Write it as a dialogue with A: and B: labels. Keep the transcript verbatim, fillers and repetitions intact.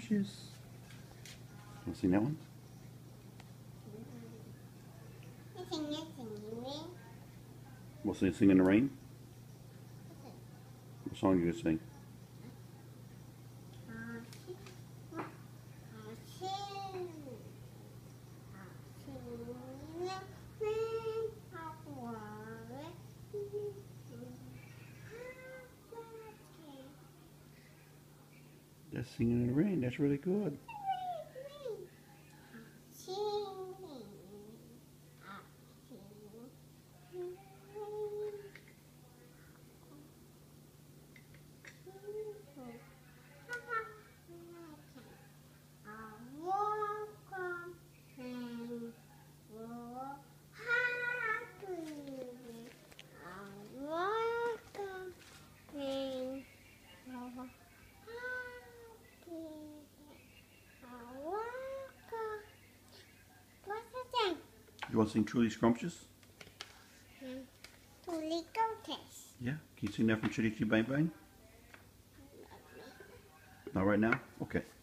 A: scrumptious. Want to sing that one?
B: Singin, singin.
A: We'll sing Sing in the Rain. What song are you going to sing? That's Singing in the Rain. That's really good. You want to sing Truly Scrumptious?
B: Hmm. Truly Scrumptious.
A: Yeah. Can you sing that from Chitty Chitty Bang Bang? Not right now? Okay.